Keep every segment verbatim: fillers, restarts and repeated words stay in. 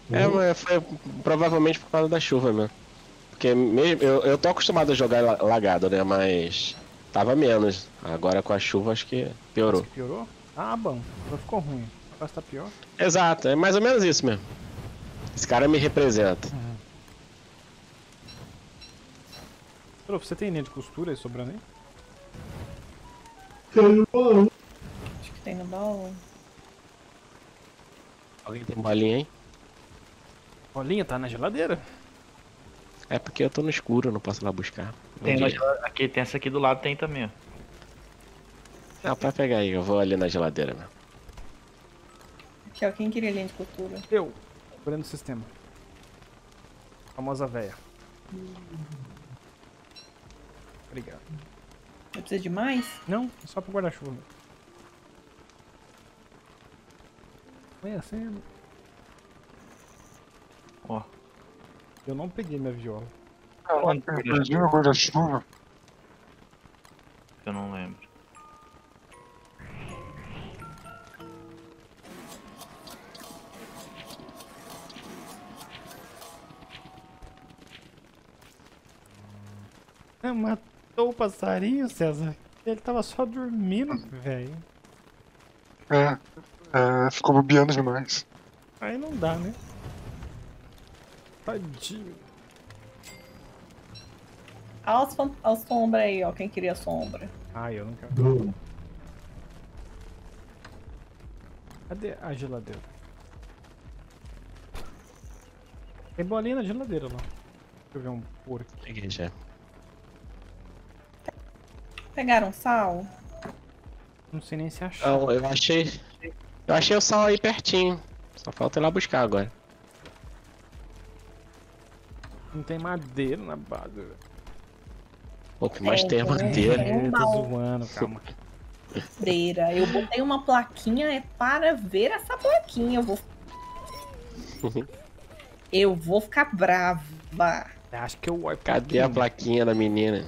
É, mas foi provavelmente por causa da chuva mesmo. Porque mesmo, eu, eu tô acostumado a jogar la- lagado, né? Mas tava menos. Agora com a chuva acho que Acho piorou. que piorou? Ah, bom. Não ficou ruim. Agora tá pior. Exato, é mais ou menos isso mesmo. Esse cara me representa. Uhum. Ô, você tem linha de costura aí sobrando aí? Acho que tem no baú. Alguém tem bolinha aí? Bolinha tá na geladeira. É porque eu tô no escuro, não posso ir lá buscar. Não Tem na vi. gela- aqui, tem essa aqui do lado, tem também, ó. Não, pode pegar aí, eu vou ali na geladeira mesmo. Aqui, ó. Quem queria linha de costura? Eu. Olhando o sistema. Famosa véia. Obrigado. Eu preciso de mais? Não, é só pro guarda-chuva. Foi assim. Ó. Eu não peguei minha viola. Quanto Eu que perdi o guarda-chuva. Eu não lembro. Ah, matou o passarinho, César. Ele tava só dormindo, velho. É, é, ficou bobeando demais. Aí não dá, né? Tadinho. Olha as, fam- olha as sombras aí, ó. Quem queria sombra? Ai, eu não quero. Cadê a geladeira? Tem bolinha na geladeira lá. Deixa eu ver um por aqui. Peguei já. Pegaram sal? Não sei nem se achar. Não, eu achei. Eu achei o sal aí pertinho. Só falta ir lá buscar agora. Não tem madeira na base, velho. Pô, que mais tem é Tem, tem. madeira. Tem um Eu tô baú. zoando, calma. Madeira. Eu botei uma plaquinha é para ver essa plaquinha. Eu vou. Eu vou ficar brava. Acho que eu olho Cadê a plaquinha da menina?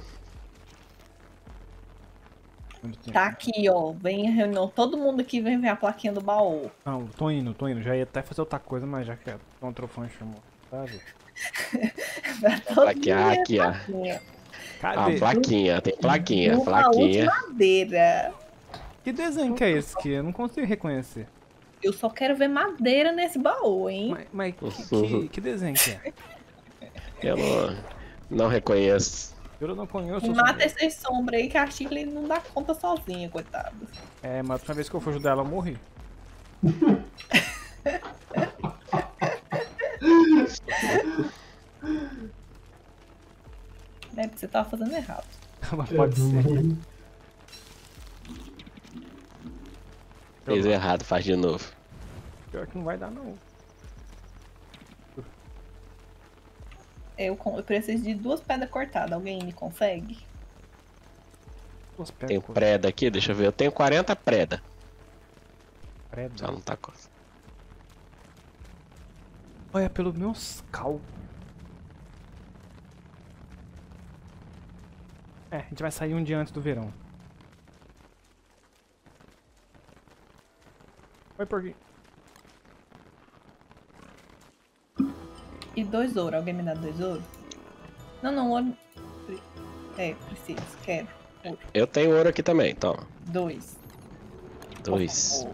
Tá aqui, ó. Vem a reunião. Todo mundo aqui vem ver a plaquinha do baú. Não, tô indo, tô indo. Já ia até fazer outra coisa, mas já que o controfone chamou. Sabe? Pra todo Plaquinha, mundo ver a aqui, ó. plaquinha. Ah, Cadê? plaquinha, tem plaquinha, Um baú de plaquinha. madeira. Que desenho que é esse aqui? Eu não consigo reconhecer. Eu só quero ver madeira nesse baú, hein? Mas, mas que, que, que desenho que é? Eu não, não reconheço. Eu não conheço. eu Mata sou- essas sombras aí que a Shirley não dá conta sozinha, coitado. É, mas a última vez que eu fui ajudar ela, eu morri. É porque você tava fazendo errado. Mas pode ser. Fez errado, faz de novo. Pior que não vai dar, não. Eu, con- eu preciso de duas pedras cortadas. Alguém me consegue? Duas Tem pedras. preda aqui, deixa eu ver. Eu tenho quarenta preda. Preda. Só não tá com. Olha, pelo meus cálculos. É, a gente vai sair um dia antes do verão. Oi, porquinho. E dois ouro. Alguém me dá dois ouro? Não, não, ouro. É, preciso. Quero. Ouro. Eu tenho ouro aqui também, toma. Dois. Dois.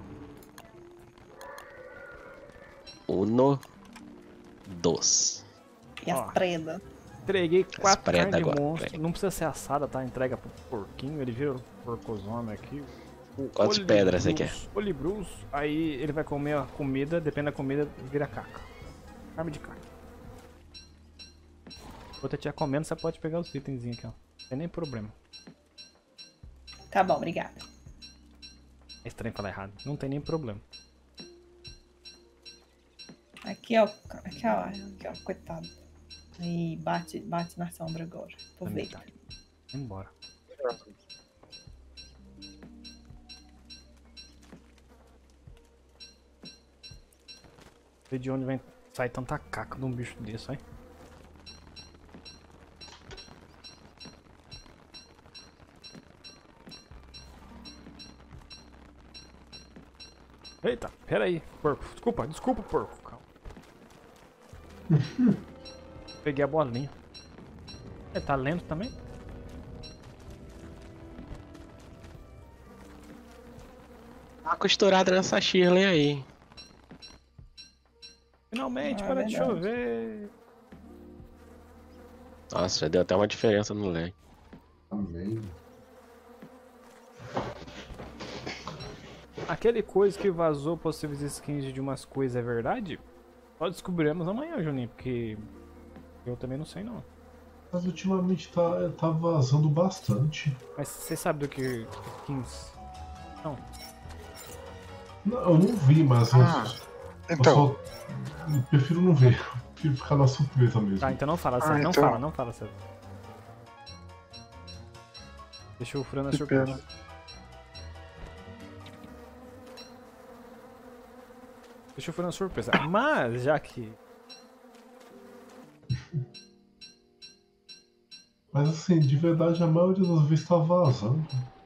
Oh, Uno. Dos. e as Ó. predas? Entreguei quatro preda carnes de agora, monstro. peraí. Não precisa ser assada, tá? Entrega pro porquinho, ele vira o porcozona aqui. O Quantas Olibrus- pedras você quer? Olibrus, aí ele vai comer a comida, depende da comida, vira caca. Carne de caca. Enquanto eu estiver comendo, você pode pegar os itenzinhos aqui, ó. Não tem nem problema. Tá bom, obrigada. É estranho falar errado. Não tem nem problema. Aqui, ó. Aqui, ó. Aqui, ó. Coitado. Aí, bate, bate na sombra agora. Vou Na ver. metade. Vai embora. Não sei de onde vem sai tanta caca de um bicho desse, hein? Eita, pera aí, porco. Desculpa, desculpa, porco. Calma. Peguei a bolinha. Ele tá lento também? Tá costurada nessa Shirley aí. Finalmente, Ah, para de verdade. chover. Nossa, já deu até uma diferença no lag. Amém. Aquele coisa que vazou possíveis skins de umas coisas é verdade? Só descobriremos amanhã, Juninho, porque eu também não sei não. Mas ultimamente tá, tá vazando bastante. Mas você sabe do que skins? Não. Não, eu não vi, mas eu- Ah, eu, então, só eu prefiro não ver. Eu prefiro ficar na surpresa mesmo. Tá, então não fala Ah, sério, não então. fala, não fala sério. Deixa o Fran na Que surpresa. pena. Deixa o Fran na surpresa. Mas, já que... Mas assim, de verdade, a maioria das vezes tá vazando.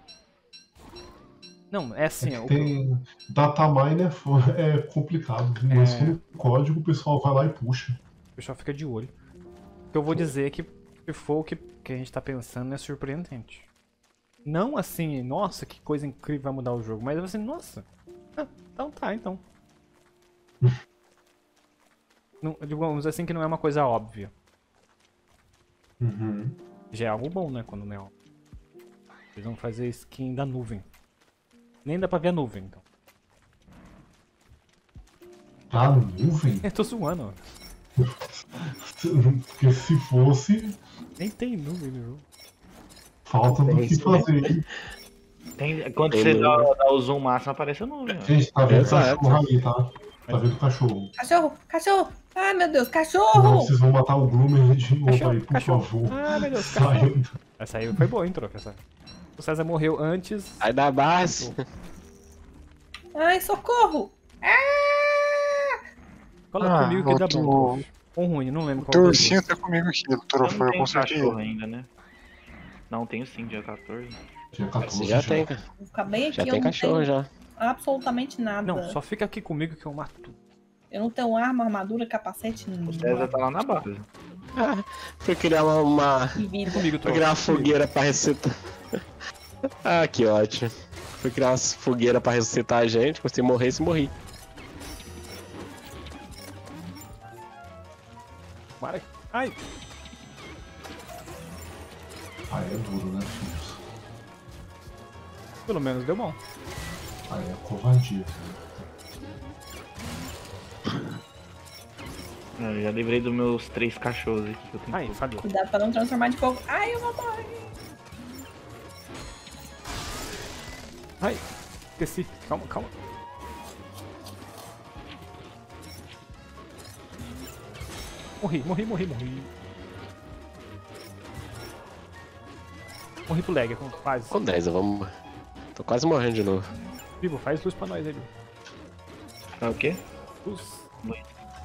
Não, é assim, É ó, que o tem. Datamine é, fo- é complicado, viu? Mas É. no código o pessoal vai lá e puxa. o pessoal fica de olho. O que eu vou dizer é que se for o que, que a gente tá pensando é surpreendente. Não assim, nossa, que coisa incrível vai mudar o jogo, mas assim, nossa. Ah, então tá, então. Não, digamos assim que não é uma coisa óbvia. Uhum. Já é algo bom, né, quando não é óbvio. Eles vão fazer skin da nuvem. Nem dá pra ver a nuvem, então. Tá nuvem? Eu tô zoando, ó. Porque se fosse, Nem tem nuvem no jogo. falta do Tem que isso, né? fazer. Tem, quando Tem você dá, nuvem. dá o zoom máximo, aparece a nuvem. ó. Gente, tá vendo Exato. cachorro ali, tá? Tá vendo cachorro. Cachorro, cachorro! Ai, meu Deus, Não, cachorro! vocês vão matar o Gloomer de novo Cachorro, aí, por cachorro. favor. Ah, meu Deus, cachorro. Saiam. Essa aí foi boa, hein, troca, essa. O César morreu antes. Sai da base. Ai, socorro! Ah! Cola Ah, comigo que dá o bom, teu- trofe. Ou ruim, não lembro o qual teu dos dois. ursinho tá comigo aqui, doutora. Eu Foi, não eu tenho consertei cachorro ele. ainda, né? Não, tenho sim, dia quatorze. Dia quatorze Você já tem, cara. Vou ficar bem aqui, Já eu tem não cachorro tenho já. absolutamente nada. Não, só fica aqui comigo que eu mato tudo. Eu não tenho arma, armadura, capacete, O César tá lá na base. Fui criar uma, uma... e vida. Comigo, Fui troca. criar uma fogueira pra ressuscitar. Ah, que ótimo. Fui criar uma fogueira pra ressuscitar a gente. Se morresse, morri. Para. Ai, Aí é duro, né, filhos? pelo menos deu bom. Aí é covardia. Eu já livrei dos meus três cachorros aqui que eu tenho. Ai, falhou. Cuidado pra não transformar de fogo. Ai, eu vou morrer. Ai, esqueci. Calma, calma. Morri, morri, morri, morri. Morri pro lag, quase. Com dez, vamos. Tô quase morrendo de novo. Bibo, faz luz pra nós aí, Bibo. É o quê? Luz. Luz.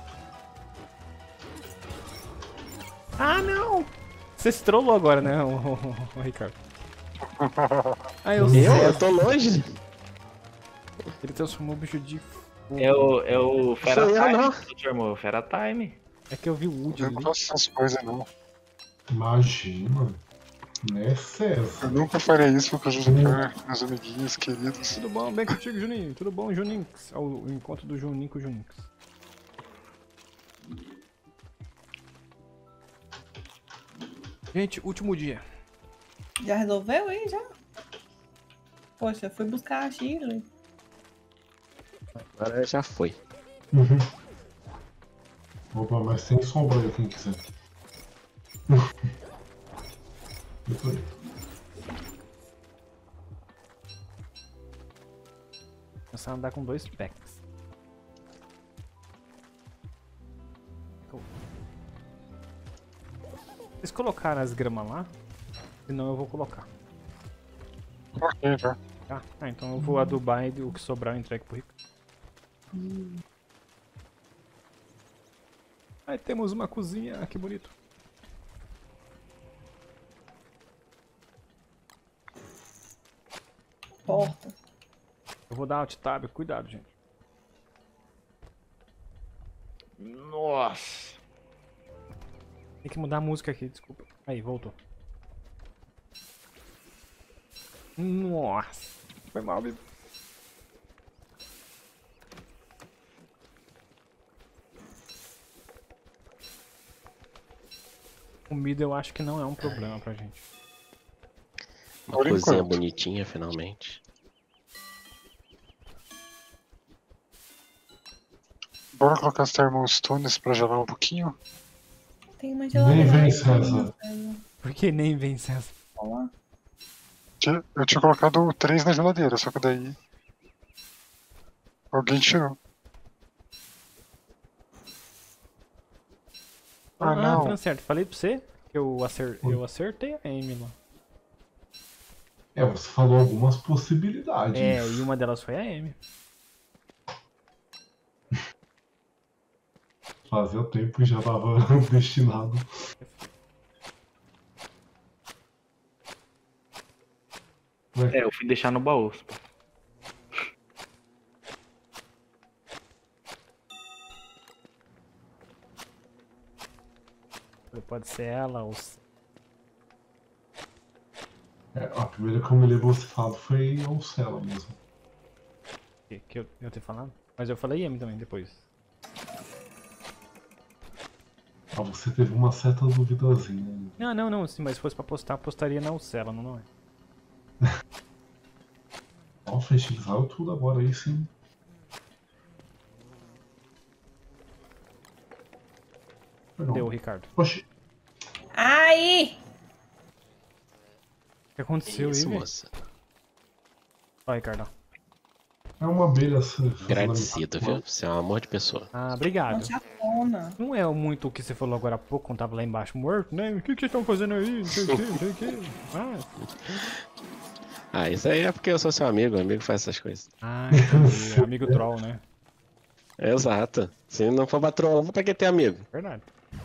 Ah, não! Você se trollou agora, né, o, o, o- o Ricardo? Ah, eu sei. Eu? Eu tô longe. Ele transformou o bicho de fogo. É o, é o Fera Sou eu, Time não. que transformou. Fera Time. É que eu vi o Woody Eu ali. não faço essas coisas, não. Imagina. Né, César? Eu nunca farei isso porque eu já quero meus amiguinhos queridos. Tudo bom? Bem contigo, Juninho? Tudo bom, Juninx? É o o encontro do Juninho com o Juninx. Gente, último dia. Já resolveu aí, já? Poxa, eu fui buscar a Shirley. Agora já foi. Uhum. Opa, mas tem sombra aí, quem quiser. Eu tô aí. Começar a andar com dois packs. Vocês colocaram as gramas lá? Senão eu vou colocar. Ok, já. Tá? Ah, então eu vou adubar e o que sobrar eu entrego pro Rico. Aí temos uma cozinha, ah, que bonito. Porta. Eu vou dar alt tab, cuidado, gente. Nossa. Tem que mudar a música aqui, desculpa. Aí, voltou. Nossa. Foi mal, Bibi. Comida eu acho que não é um problema pra gente. Uma Por cozinha enquanto. bonitinha, finalmente. Bora colocar as thermostones pra gelar um pouquinho? Tem uma Nem geladeira. vem, aí, César. César. Por que nem vem César? Ó, Tinha- Eu tinha colocado três na geladeira, só que daí. Alguém tirou. Ah, Ah, não. falando certo, falei pra você que eu, acer... eu acertei a Amy lá. É, você falou algumas possibilidades. É, e uma delas foi a Amy. Fazia tempo que já tava destinado. É, eu fui deixar no baú. pô. Pode ser ela ou... É, a primeira que eu me lembro você falado foi a Ucela mesmo. Que, que eu, eu ter falado? Mas eu falei Amy também depois. Ah, você teve uma certa duvidazinha. Não, não, não. Sim, mas se fosse pra postar, postaria na Ucela, não, não é? Ó, festival tudo agora aí sim. Perdão. Deu, Ricardo. Oxi, Aí! O que aconteceu Isso, aí, velho? moça. Ó, Ricardo. ó. é uma abelha fazendo Agradecido, amizade. viu? Você é um amor de pessoa. Ah, Uma obrigado. chatona. Não é muito o que você falou agora há pouco, quando tava lá embaixo morto, né? O que, que vocês estão fazendo aí? Não sei o que, não sei o que. Ah, Ah, isso aí é porque eu sou seu amigo, amigo faz essas coisas. ah entendi. Amigo troll, né? Exato. Se não for pra trollar, pra que ter amigo? Verdade.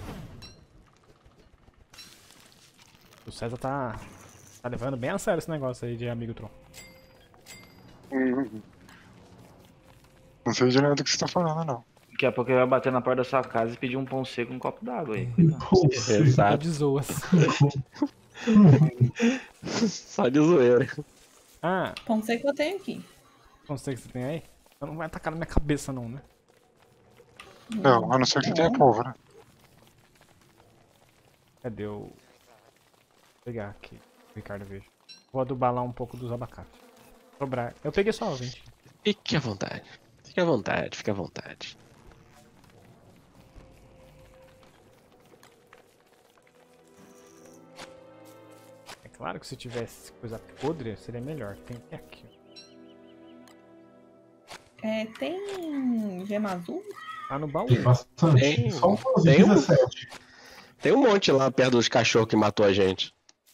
O César tá, tá levando bem a sério esse negócio aí de amigo troll. Hum. Não sei de nada do que você tá falando, não. Daqui a pouco ele vai bater na porta da sua casa e pedir um pão seco e um copo d'água aí. Cuidado. Pô, sei. Tá Exato. de zoas. Só de zoeira. Ah, Pão seco que eu tenho aqui. não sei o que você tem aí. Então não vai atacar na minha cabeça não, né? Não, a não ser que tenha pólvora. Cadê o... Vou pegar aqui. O Ricardo veja. Vou adubar lá um pouco dos abacates. Sobrar. Eu peguei só vinte. Fique à vontade. Fique à vontade, fique à vontade. É claro que se tivesse coisa podre, seria melhor. Tem até aqui. É, tem gema azul? Tá no baú. Tem bastante. Tem- Só umas tem um- dezessete. Tem um monte lá perto dos cachorros que matou a gente.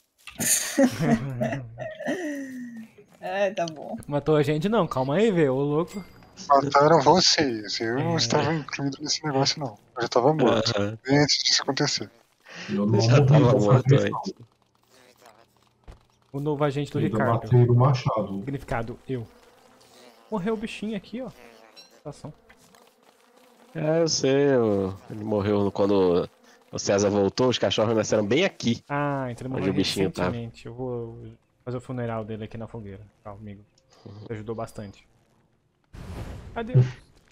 É, tá bom. Matou a gente não, calma aí, velho. Ô louco. Mataram vocês. Eu não É. estava incluído nesse negócio, não. Eu já tava morto. Aham. Bem antes disso acontecer. Eu não Já morri tava dessa morto vez, antes. não. O novo agente do Ainda Ricardo. batei no machado. Significado, eu. Morreu o bichinho aqui, ó. Situação. É, eu sei. eu- Ele morreu quando o César voltou, os cachorros nasceram bem aqui. Ah, então ele Onde morreu o bichinho tá. recentemente. Eu vou fazer o funeral dele aqui na fogueira. Tá, amigo. Você ajudou bastante. Adeus.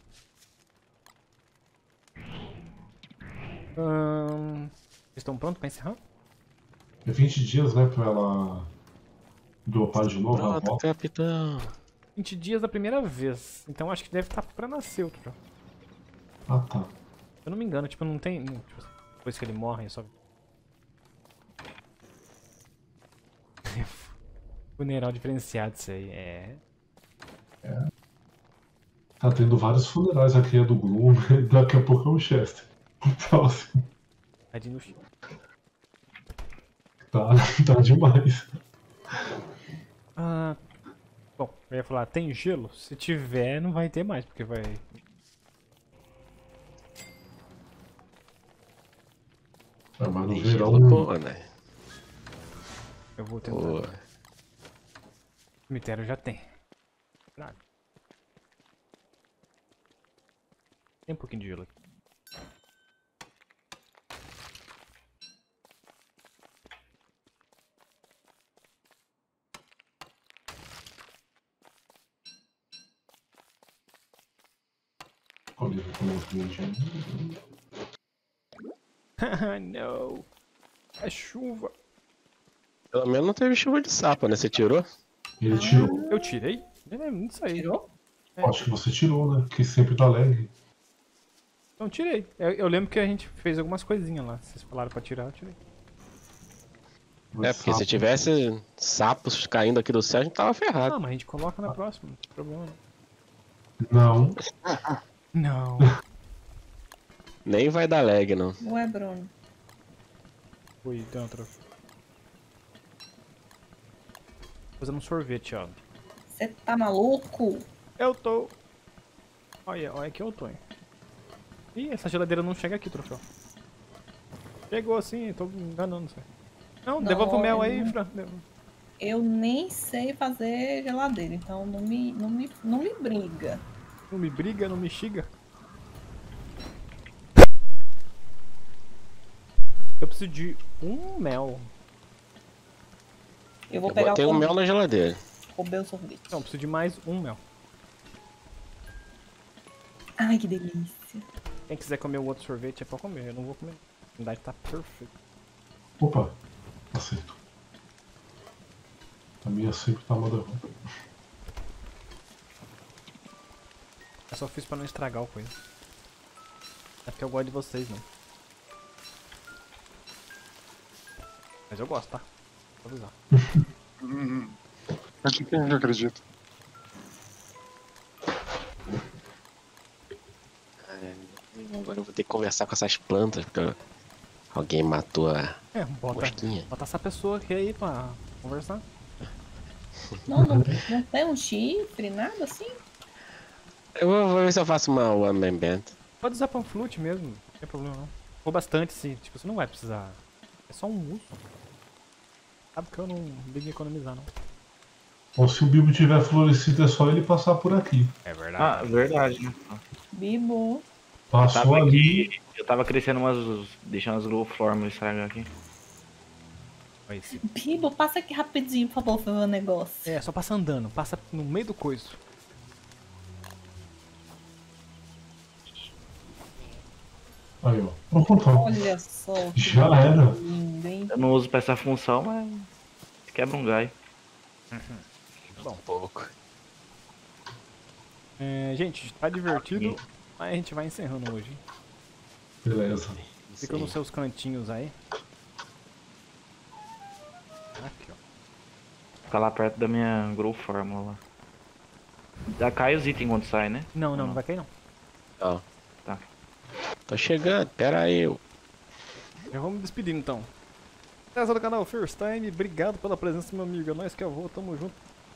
Ahn, Vocês estão prontos pra encerrar? É vinte dias, né, pra ela dropar de novo a Pronto, volta. capitão. vinte dias da primeira vez. Então acho que deve estar pra nascer outro já. Ah, tá. Se eu não me engano, tipo, não tem. não, tipo, depois que ele morre, é só. Funeral diferenciado, isso aí. É. Tá tendo vários funerais aqui, é do Gloom, daqui a pouco é o Chester. Próximo. Tadinho no chão. Tá, tá demais. Ah. Bom, eu ia falar, tem gelo? Se tiver, não vai ter mais, porque vai. É, mas no Tem verão. gelo, pô, né? Eu vou tentar. Pô. O cemitério já tem. Claro. Tem um pouquinho de gelo aqui. ali com os verdinhos. Não. É chuva. Pelo menos não teve chuva de sapo, né? Você tirou? Ele tirou. Eu tirei? É, não sei. Tirou? Acho que você tirou, né? Porque sempre dá lag. Não tirei. Eu, eu lembro que a gente fez algumas coisinhas lá. Vocês falaram pra tirar, eu tirei. É, porque se tivesse sapos caindo aqui do céu, a gente tava ferrado. Ah, mas a gente coloca na próxima, não tem problema Não. não. Não. Nem vai dar lag, não. Ué, Bruno. Oi, dentro. Fazendo um sorvete, ó. Você tá maluco? Eu tô. Olha, olha que eu tô, hein. Ih, essa geladeira não chega aqui, troféu. Chegou assim, tô me enganando, você. Não, Não, devolve o mel eu aí, não- Fran. Eu nem sei fazer geladeira, então não me, não me, não me briga. Não me briga, não me xiga. Eu preciso de um mel. Eu vou Eu pegar botei o o mel sorvete. na geladeira. Roubei o sorvete. Não, eu preciso de mais um mel. Ai, que delícia. Quem quiser comer o outro sorvete é pra comer, eu não vou comer. A verdade tá perfeito. Opa, acerto. A minha sempre tá mandando. Eu só fiz pra não estragar o coisa. É porque eu gosto de vocês, não. Mas eu gosto, tá? Vou avisar. Hum, mas de quem eu acredito? Agora eu vou ter que conversar com essas plantas, porque alguém matou a É, bota, mosquinha. bota essa pessoa aqui aí pra conversar. Não, não, não tem um chifre, nada assim? Eu vou, vou ver se eu faço uma One Man Band. Pode usar panflute mesmo, não tem problema não. Ou bastante, sim. Tipo, você não vai precisar. É só um uso. Sabe que eu não ligo em economizar, não. Ou se o Bibo tiver florescido, é só ele passar por aqui. É Ah, verdade. verdade, né? Bibo. Passou Tava ali. aqui, eu tava crescendo umas. Deixando as Glow Form estragar aqui. Olha esse. Bibo, passa aqui rapidinho, por favor, fazer um negócio. É, só passa andando. Passa no meio do coiso. Aí, ó. Pronto. Olha só. que Já era. lindo, hein? Eu não uso pra essa função, mas. Quebra um galho. Um pouco. É, gente, tá divertido, mas a gente vai encerrando hoje. Beleza. Fica nos seus cantinhos aí. Aqui, ó. Fica lá perto da minha Grow Fórmula lá. Já cai os itens quando sai, né? Não, não, não vai cair não. Ó. Tá. Tô chegando, pera aí. eu- Já vamos me despedindo então. Essa do canal First Time, obrigado pela presença, meu amigo. É nóis que eu vou, tamo junto.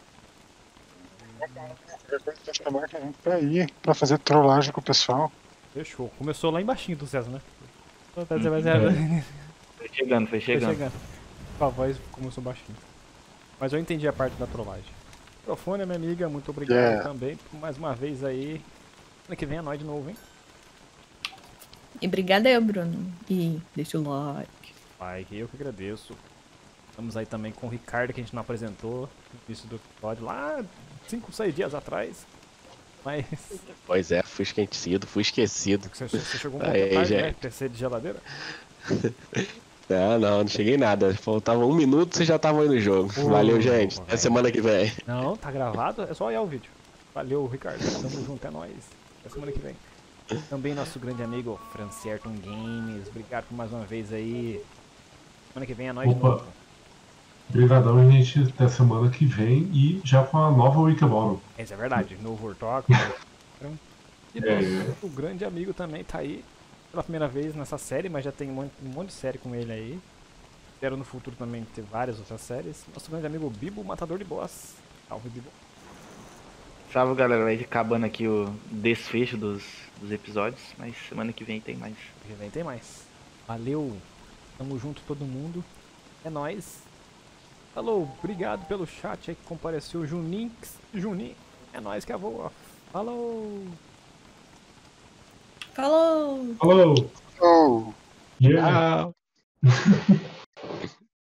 Eu vou chamar que a gente pra ir, pra fazer trollagem com o pessoal. Fechou. Começou lá embaixinho do César, né? Foi Foi chegando, foi chegando. chegando. Com a voz começou baixinho. Mas eu entendi a parte da trollagem. Microfone, minha amiga, muito obrigado Yeah. também por mais uma vez aí. Ano que vem é nós de novo, hein? E obrigada eu, Bruno. E deixa o like. Pai, eu que agradeço. Estamos aí também com o Ricardo, que a gente não apresentou no início do episódio, lá cinco, seis dias atrás. Mas Pois é, fui esquecido, fui esquecido. você, você chegou um Aí, pouco tarde, né? gente. P C de geladeira. Não, não, não cheguei nada. Faltava um minuto e você já tava aí no jogo. Ô, Valeu, gente. velho. Até semana que vem. Não, tá gravado, é só olhar o vídeo. Valeu, Ricardo. Tamo junto, é nóis. Até semana que vem. Também nosso grande amigo Francierton Games. Obrigado por mais uma vez aí. Semana que vem é nóis de Opa. novo. Obrigadão, gente. Até semana que vem e já com a nova Wikiball. Isso é verdade. Novo Urtok. E É. nosso grande amigo também tá aí pela primeira vez nessa série, mas já tem um monte, um monte de série com ele aí. Espero no futuro também ter várias outras séries. Nosso grande amigo Bibo, Matador de Boss. Salve, Bibo. Salve, galera. Vai acabando aqui o desfecho dos, dos episódios, mas semana que vem tem mais. Que vem tem mais. Valeu. Tamo junto todo mundo. É nóis. Falou, obrigado pelo chat aí que compareceu. Juninx. Juninho. É nóis que eu vou. Falou. Falou! Falou! Oh! Yeah! Tchau.